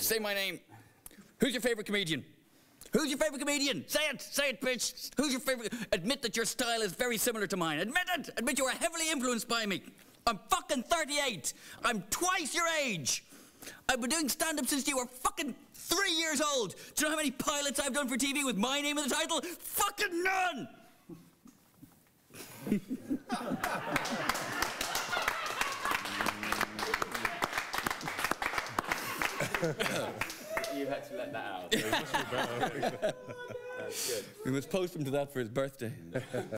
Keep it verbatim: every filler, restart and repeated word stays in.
Say my name. Who's your favorite comedian? Who's your favorite comedian? Say it, say it, bitch. Who's your favorite? Admit that your style is very similar to mine. Admit it. Admit you are heavily influenced by me. I'm fucking thirty-eight. I'm twice your age. I've been doing stand-up since you were fucking three years old. Do you know how many pilots I've done for T V with my name in the title? Fucking none! You had to let that out. That's good. We must post him to that for his birthday.